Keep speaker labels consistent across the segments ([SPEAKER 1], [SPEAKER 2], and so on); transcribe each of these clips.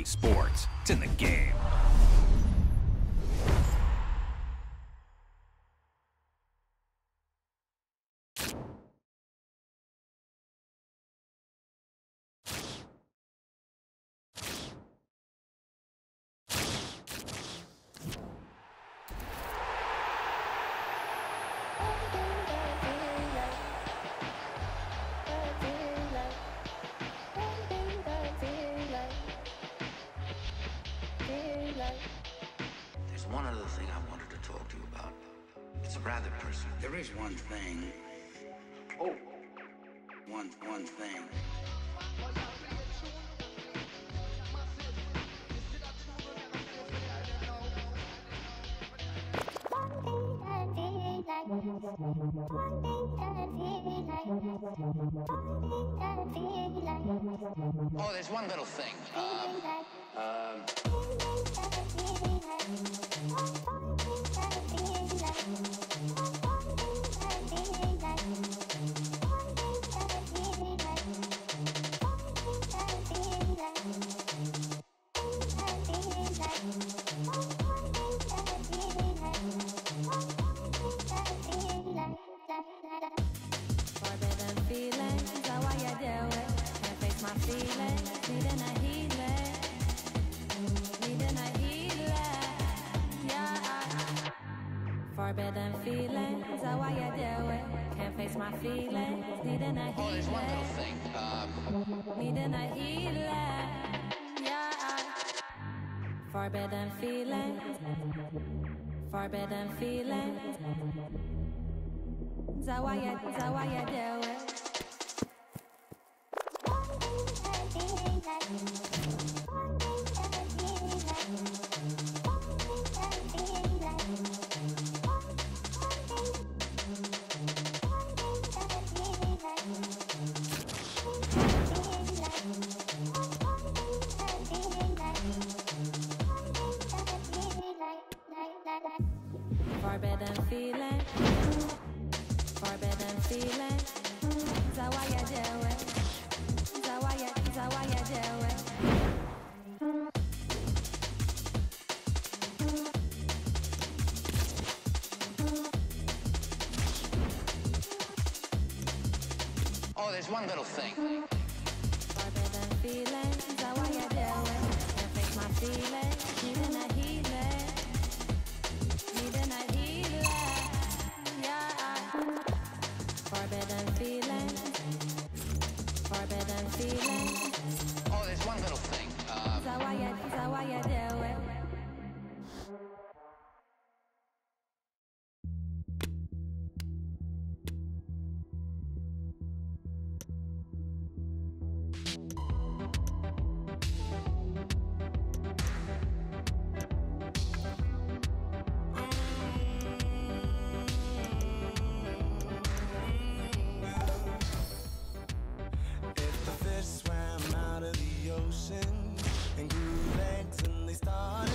[SPEAKER 1] EA Sports. It's in the game.
[SPEAKER 2] There's one other thing I wanted to talk to you about. It's rather personal. There is one thing. Oh, one thing. Oh, there's one little thing.
[SPEAKER 3] Forbidden feelings, how I you deal with? Can't face my feelings, needing a healing, needing a healing, yeah. Forbidden feelings, how I you deal with? Can't face my feelings, needing a
[SPEAKER 2] Oh, there's one little
[SPEAKER 3] healing,
[SPEAKER 2] thing.
[SPEAKER 3] needing a healing, yeah. Forbidden feelings, forbidden feelings. Zawaya deal with. Forbidden feeling, forbidden feeling. Zawaya deal with. Zawaya deal with.
[SPEAKER 2] Oh, there's one little thing.
[SPEAKER 3] Forbidden feeling. Zawaya deal with. Can't face my feelings. Needing a healing. Needing a healing. Yeah. Forbidden feeling. Forbidden feeling.
[SPEAKER 2] Oh, there's one little thing.
[SPEAKER 3] Zawaya deal with.
[SPEAKER 4] If the fish swam out of the ocean and grew legs and they started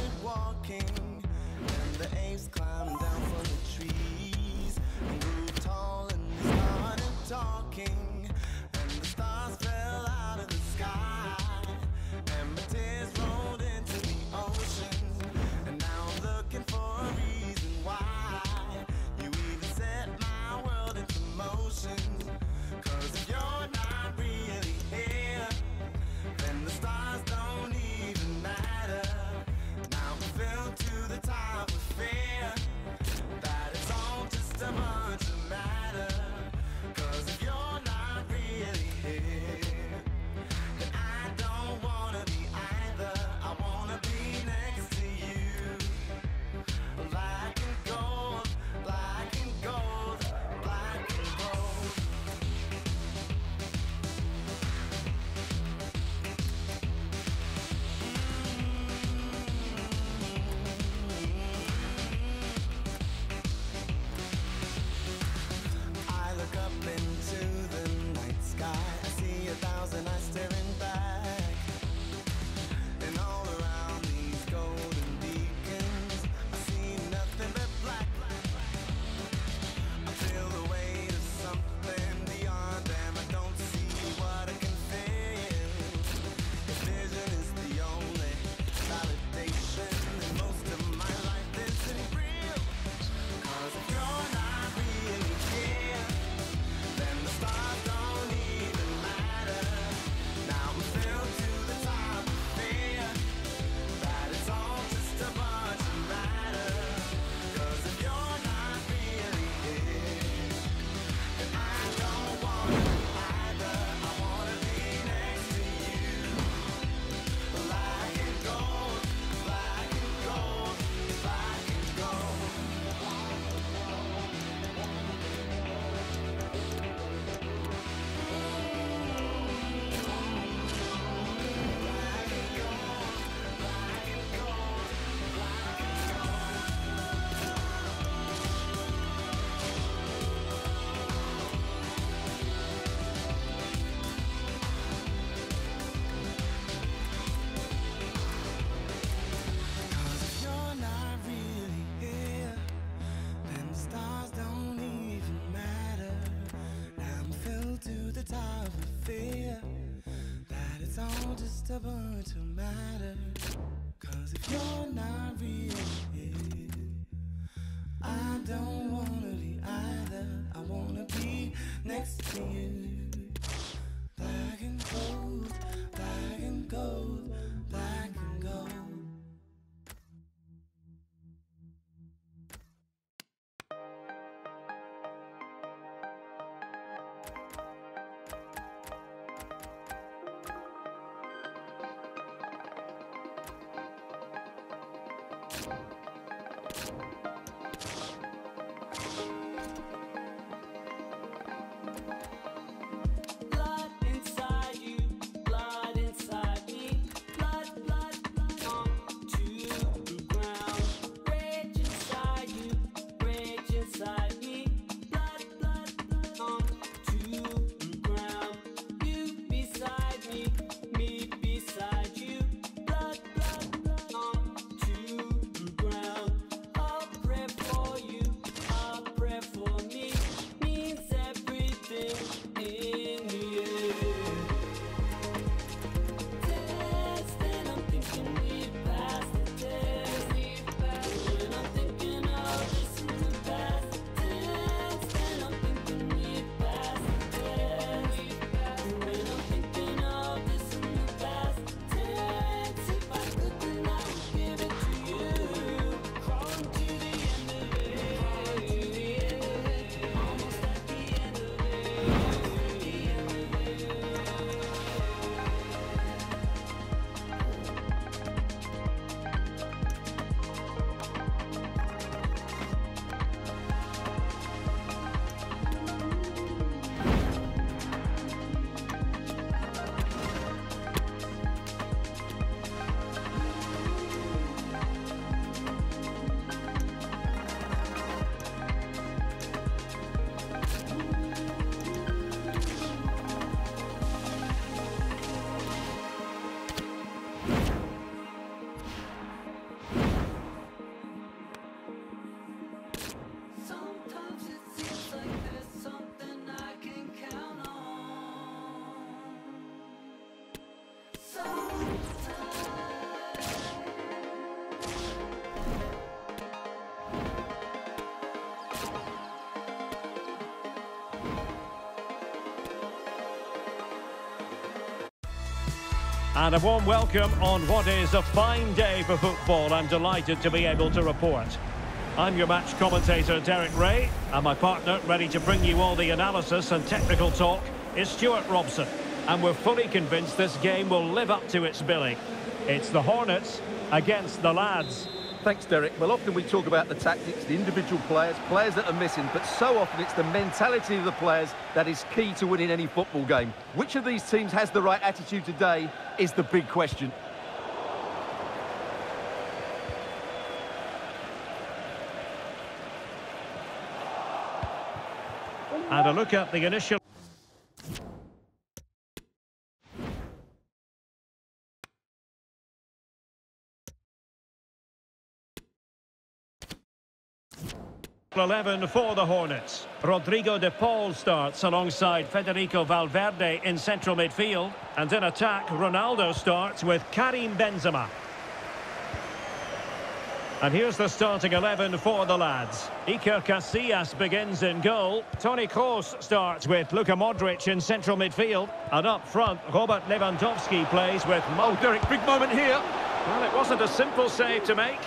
[SPEAKER 4] going to matter. Cause if you're not real, I don't wanna be either. I wanna be next to you. Black and gold, black and gold, black and gold.
[SPEAKER 5] And a warm welcome on what is a fine day for football. I'm delighted to be able to report. I'm your match commentator, Derek Ray, and my partner, ready to bring you all the analysis and technical talk, is Stuart Robson. And we're fully convinced this game will live up to its billing. It's the Hornets against the Lads.
[SPEAKER 6] Thanks, Derek. Well, often we talk about the tactics, the individual players that are missing, but so often it's the mentality of the players that is key to winning any football game. Which of these teams has the right attitude today is the big question.
[SPEAKER 5] And a look at the initial... 11 for the Hornets. Rodrigo de Paul starts alongside Federico Valverde in central midfield. And in attack, Ronaldo starts with Karim Benzema. And here's the starting 11 for the Lads. Iker Casillas begins in goal. Toni Kroos starts with Luka Modric in central midfield. And up front, Robert Lewandowski plays with...
[SPEAKER 6] Oh, Derek, big moment here.
[SPEAKER 5] Well, it wasn't a simple save to make.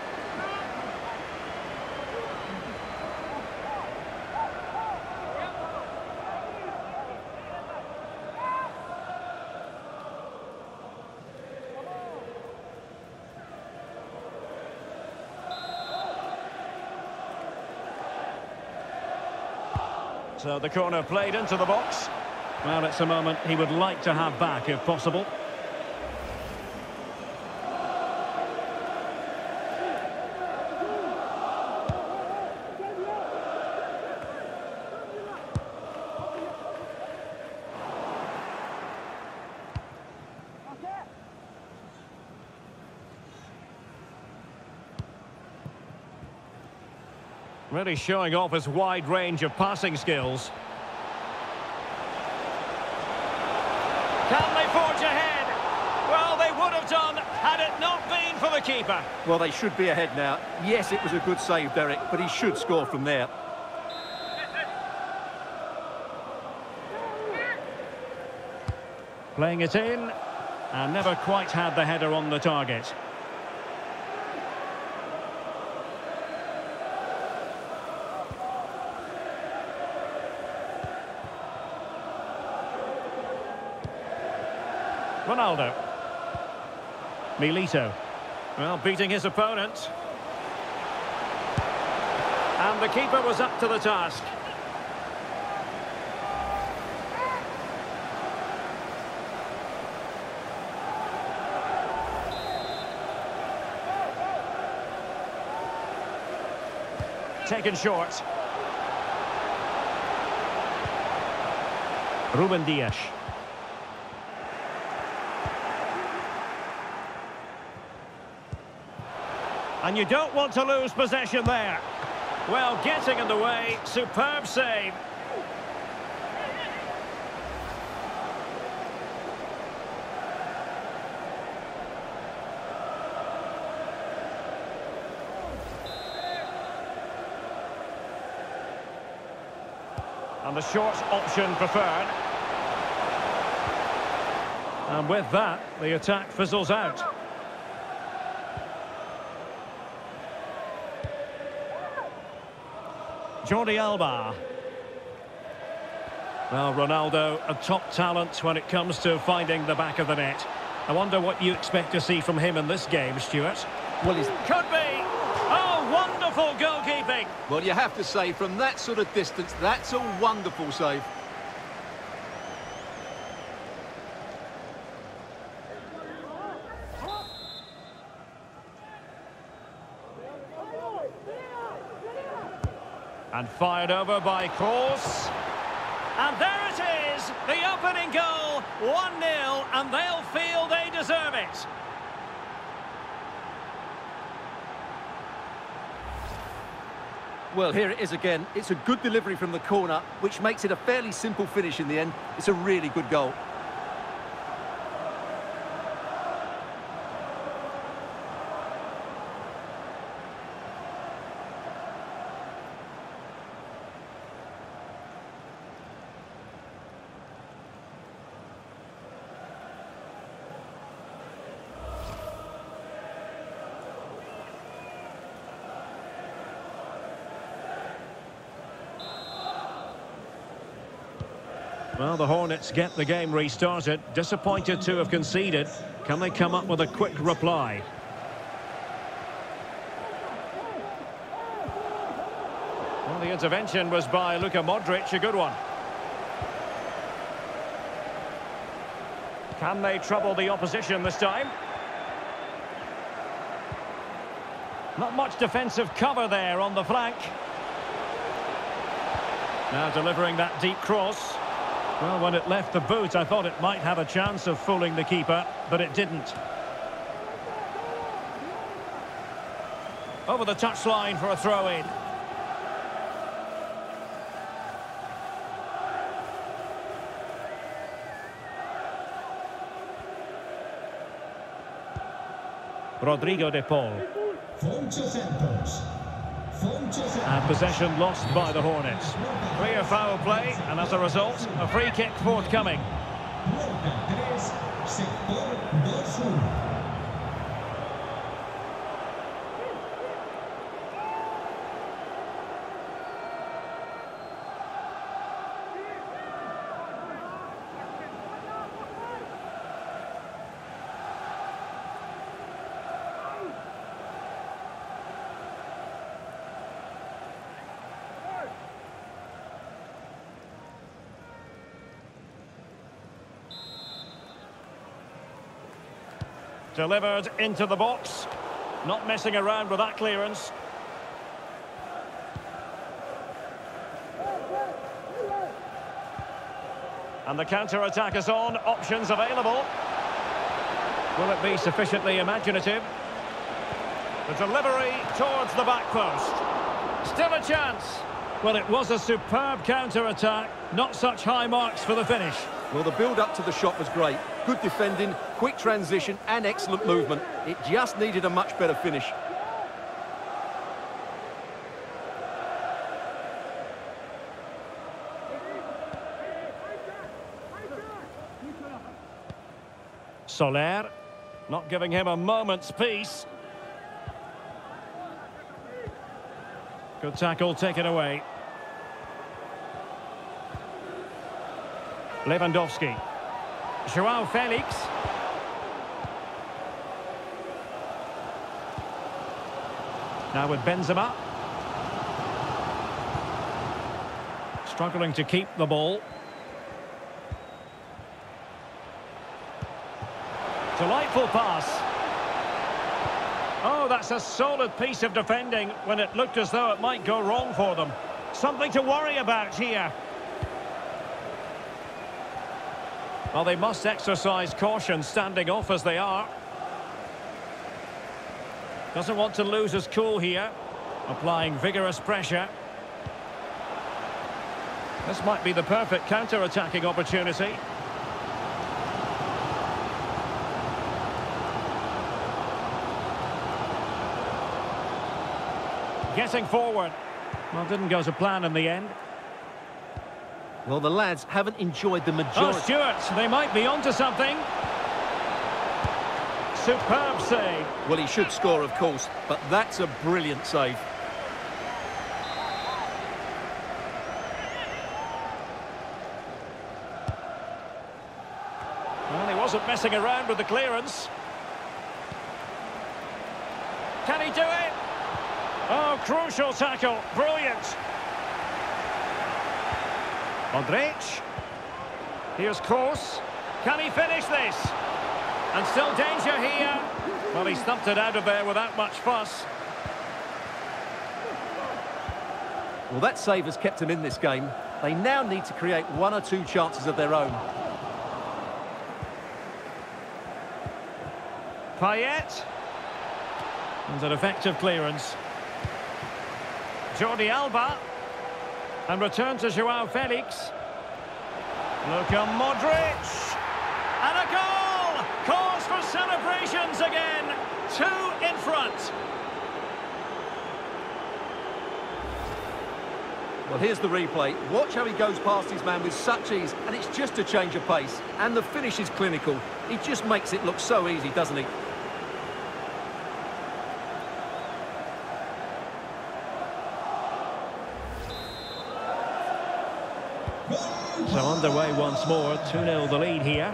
[SPEAKER 5] So the corner played into the box. Well, it's a moment he would like to have back if possible. Really showing off his wide range of passing skills. Can they forge ahead? Well, they would have done had it not been for the keeper.
[SPEAKER 6] Well, they should be ahead now. Yes, it was a good save, Derek, but he should score from there.
[SPEAKER 5] Playing it in, and never quite had the header on the target. Ronaldo. Milito. Well, beating his opponent. And the keeper was up to the task. Taken short. Ruben Dias. And you don't want to lose possession there. Well, getting in the way, superb save. And the short option preferred. And with that, the attack fizzles out. Jordi Alba. Well, Ronaldo, a top talent when it comes to finding the back of the net. I wonder what you expect to see from him in this game, Stuart.
[SPEAKER 6] Well, he's...
[SPEAKER 5] Could be! Oh, wonderful goalkeeping!
[SPEAKER 6] Well, you have to say, from that sort of distance, that's a wonderful save.
[SPEAKER 5] And fired over by Kroos. And there it is, the opening goal, 1-0, and they'll feel they deserve it.
[SPEAKER 6] Well, here it is again. It's a good delivery from the corner, which makes it a fairly simple finish in the end. It's a really good goal.
[SPEAKER 5] Well, the Hornets get the game restarted. Disappointed to have conceded. Can they come up with a quick reply? Well, the intervention was by Luka Modric, a good one. Can they trouble the opposition this time? Not much defensive cover there on the flank. Now delivering that deep cross. Well, when it left the boot, I thought it might have a chance of fooling the keeper, but it didn't. Over the touchline for a throw-in. Rodrigo de Paul. And possession lost by the Hornets. Clear foul play, and as a result, a free kick forthcoming. Delivered into the box. Not messing around with that clearance. And the counter-attack is on. Options available. Will it be sufficiently imaginative? The delivery towards the back post. Still a chance. Well, it was a superb counter-attack. Not such high marks for the finish.
[SPEAKER 6] Well, the build-up to the shot was great. Good defending, quick transition and excellent movement. It just needed a much better finish.
[SPEAKER 5] Soler, not giving him a moment's peace. Good tackle, taken away. Lewandowski. Joao Felix. Now with Benzema. Struggling to keep the ball. Delightful pass. Oh, that's a solid piece of defending when it looked as though it might go wrong for them. Something to worry about here. Well, they must exercise caution standing off as they are. Doesn't want to lose his cool here. Applying vigorous pressure. This might be the perfect counter-attacking opportunity. Getting forward. Well, didn't go to plan in the end.
[SPEAKER 6] Well, the lads haven't enjoyed the majority.
[SPEAKER 5] Oh, Stewart, they might be onto something. Superb save.
[SPEAKER 6] Well, he should score, of course, but that's a brilliant save.
[SPEAKER 5] Well, he wasn't messing around with the clearance. Can he do it? Oh, crucial tackle. Brilliant. Modric. Here's Kroos. Can he finish this? And still danger here. Well, he stumped it out of there without much fuss.
[SPEAKER 6] Well, that save has kept them in this game. They now need to create one or two chances of their own.
[SPEAKER 5] Payet. And an effective clearance. Jordi Alba. And return to Joao Felix. Luka Modric. And a goal! Cause for celebrations again. 2 in front.
[SPEAKER 6] Well, here's the replay. Watch how he goes past his man with such ease, and it's just a change of pace. And the finish is clinical. He just makes it look so easy, doesn't he?
[SPEAKER 5] So underway once more, 2-0 the lead here.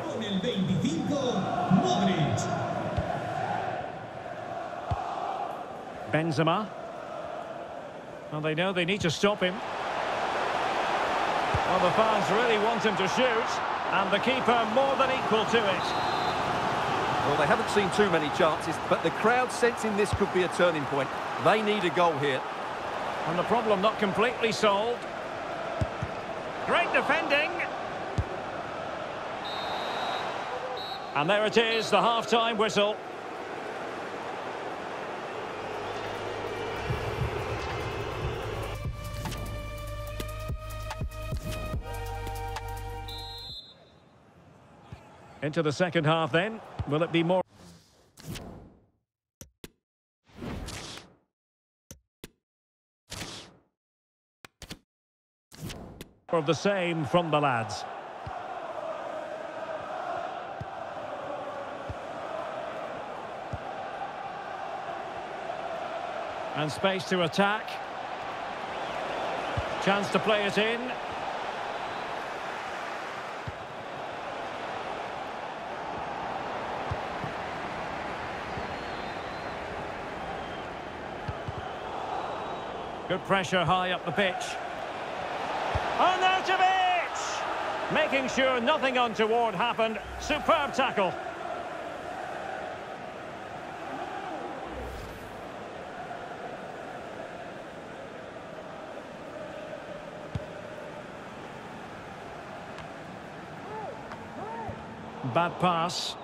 [SPEAKER 5] Benzema. Well, they know they need to stop him. Well, the fans really want him to shoot, and the keeper more than equal to it.
[SPEAKER 6] Well, they haven't seen too many chances, but the crowd sensing this could be a turning point. They need a goal here.
[SPEAKER 5] And the problem not completely solved. Great defending. And there it is, the half-time whistle. Into the second half then. Will it be more of the same from the lads? And space to attack. Chance to play it in. Good pressure high up the pitch. Arnautovic! Making sure nothing untoward happened. Superb tackle. Bad pass.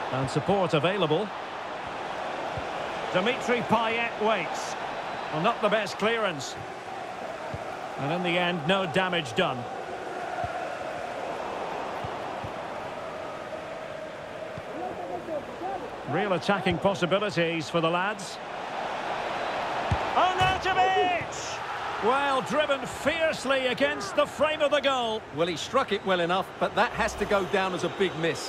[SPEAKER 5] And support available. Dimitri Payet waits. Well, not the best clearance. And in the end, no damage done. Real attacking possibilities for the lads. Arnautovic! Well, driven fiercely against the frame of the goal.
[SPEAKER 6] Well, he struck it well enough, but that has to go down as a big miss.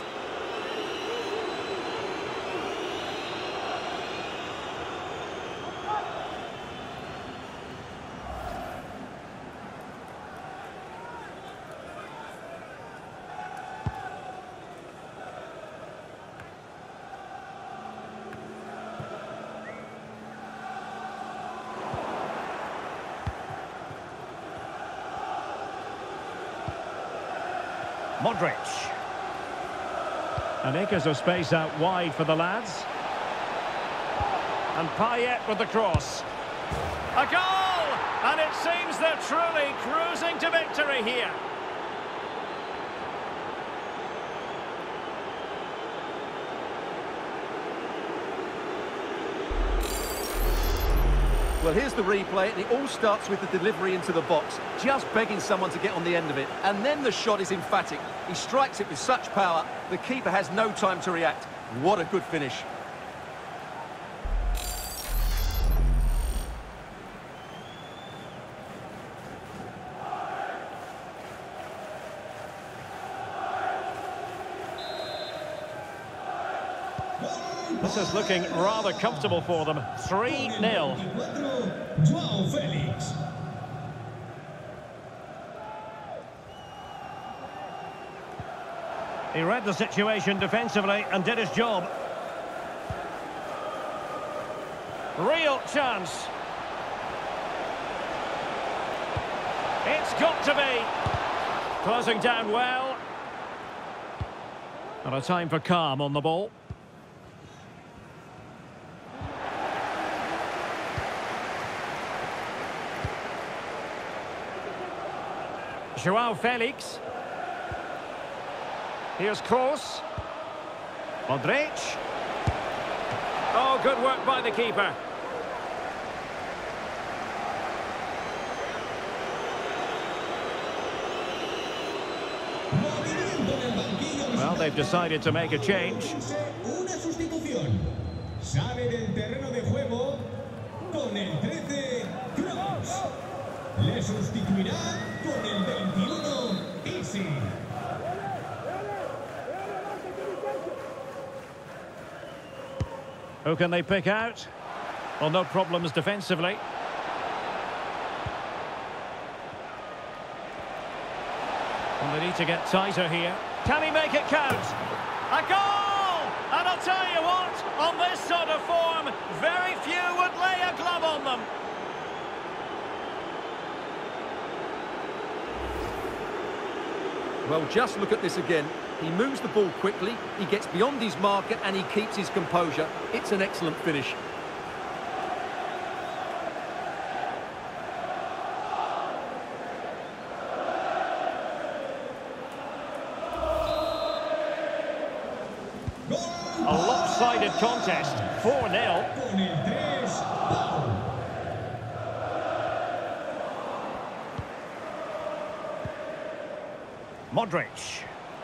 [SPEAKER 5] Modric. And acres of space out wide for the lads. And Payet with the cross. A goal! And it seems they're truly cruising to victory here.
[SPEAKER 6] Well, here's the replay, and it all starts with the delivery into the box, just begging someone to get on the end of it. And then the shot is emphatic. He strikes it with such power, the keeper has no time to react. What a good finish.
[SPEAKER 5] This is looking rather comfortable for them. 3-0.
[SPEAKER 7] João Félix.
[SPEAKER 5] He read the situation defensively and did his job. Real chance. It's got to be. Closing down well. And a time for calm on the ball. João Félix. Here's Kroos. Modric. Oh, good work by the keeper. Well, they've decided to make a change.
[SPEAKER 7] Una sustitución. Sale del terreno de juego con el 13, Kroos. Le sustituirá con el 21, Isi.
[SPEAKER 5] Who can they pick out? Well, no problems defensively. And they need to get tighter here. Can he make it count? A goal! And I'll tell you what, on this sort of form, very few would lay a glove on them.
[SPEAKER 6] Well, just look at this again. He moves the ball quickly, he gets beyond his marker, and he keeps his composure. It's an excellent finish.
[SPEAKER 5] A lopsided contest, 4-0.
[SPEAKER 7] Con el 3, Pau.
[SPEAKER 5] Modric.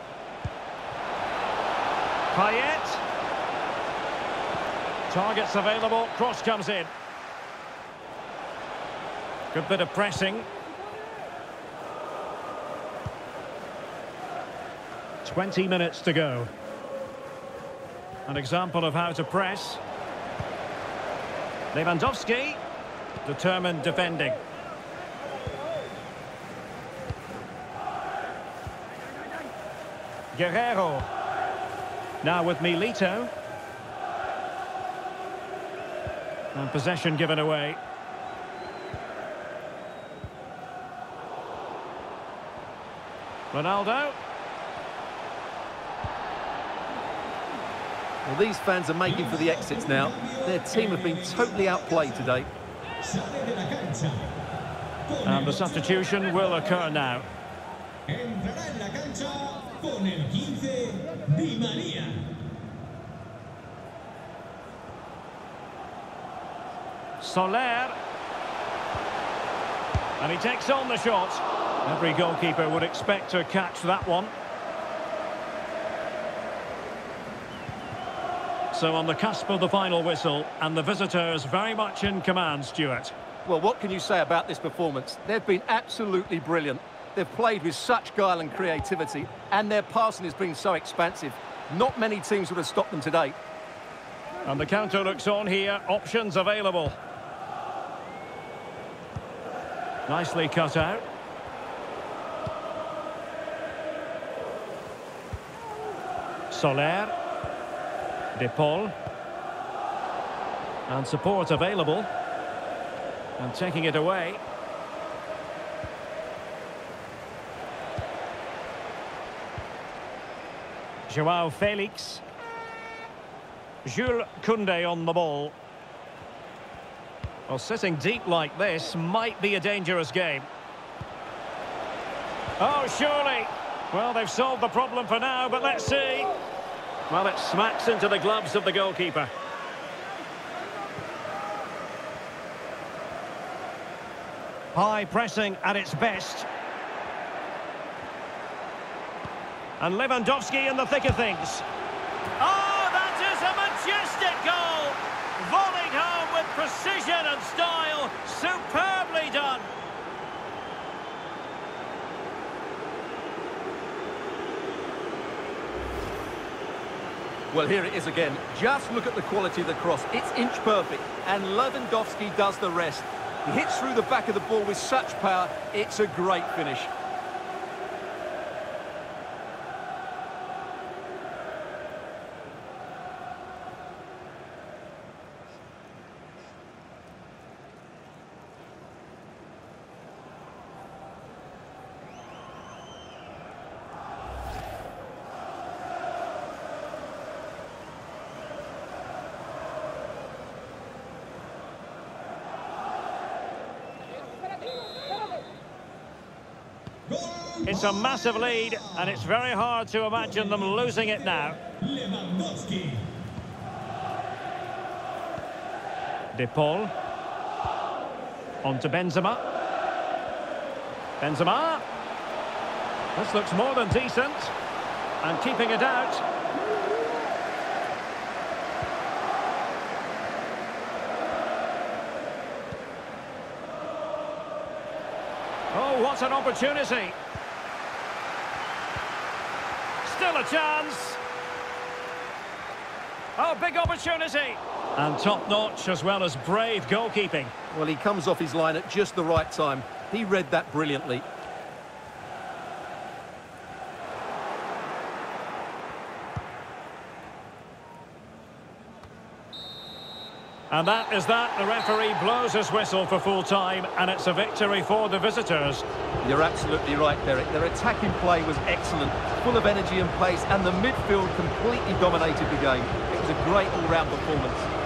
[SPEAKER 5] Payet. Targets available, cross comes in. Good bit of pressing. 20 minutes to go. An example of how to press. Lewandowski, determined defending. Guerrero. Now with Milito. And possession given away. Ronaldo.
[SPEAKER 6] Well, these fans are making for the exits now. Their team have been totally outplayed today.
[SPEAKER 7] Sale de la cancha.
[SPEAKER 5] And the substitution will occur now.
[SPEAKER 7] Entrará en la cancha con el 15, Di María.
[SPEAKER 5] Soler. And he takes on the shot. Every goalkeeper would expect to catch that one. So on the cusp of the final whistle, and the visitors very much in command, Stuart.
[SPEAKER 6] Well, what can you say about this performance? They've been absolutely brilliant. They've played with such guile and creativity, and their passing has been so expansive. Not many teams would have stopped them today.
[SPEAKER 5] And the counter looks on here, options available. Nicely cut out. Soler. De Paul. And support available. And taking it away. Joao Felix. Jules Koundé on the ball. Well, sitting deep like this might be a dangerous game. Oh, surely. Well, they've solved the problem for now, but let's see. Well, it smacks into the gloves of the goalkeeper. High pressing at its best. And Lewandowski in the thick of things. Oh, that is a majestic goal! Volleyed home with precision and style. Superbly done.
[SPEAKER 6] Well, here it is again. Just look at the quality of the cross. It's inch perfect, and Lewandowski does the rest. He hits through the back of the ball with such power. It's a great finish.
[SPEAKER 5] It's a massive lead, and it's very hard to imagine them losing it now.
[SPEAKER 7] Lewandowski.
[SPEAKER 5] De Paul. On to Benzema. Benzema. This looks more than decent. And keeping it out. Oh, what an opportunity. Still a chance. Oh, big opportunity. And top-notch as well as brave goalkeeping.
[SPEAKER 6] Well, he comes off his line at just the right time. He read that brilliantly.
[SPEAKER 5] And that is that. The referee blows his whistle for full time, and it's a victory for the visitors.
[SPEAKER 6] You're absolutely right, Derek. Their attacking play was excellent, full of energy and pace, and the midfield completely dominated the game. It was a great all-round performance.